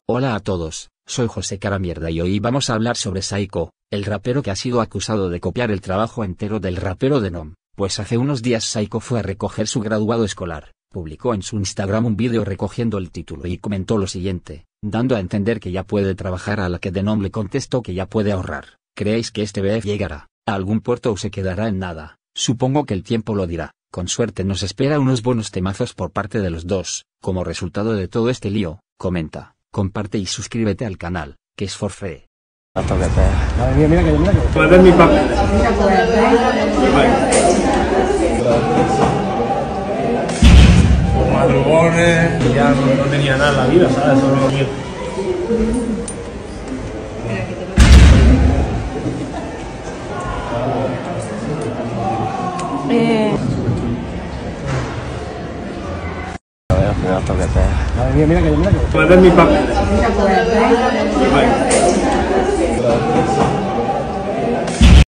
Hola a todos, soy José Caramierda y hoy vamos a hablar sobre Saiko, el rapero que ha sido acusado de copiar el trabajo entero del rapero Denom, pues hace unos días Saiko fue a recoger su graduado escolar, publicó en su Instagram un vídeo recogiendo el título y comentó lo siguiente, dando a entender que ya puede trabajar, a la que Denom le contestó que ya puede ahorrar. ¿Creéis que este BF llegará a algún puerto o se quedará en nada? Supongo que el tiempo lo dirá. Con suerte nos espera unos buenos temazos por parte de los dos. Como resultado de todo este lío, comenta, comparte y suscríbete al canal, que es for free. Madre mía, mira que. ¿Puedes ver mi papel? Madrugones, ya no tenía nada en la vida, ¿sabes? Solo lo mío. Madre mía, mira que. ¿Puedes ver mi papel?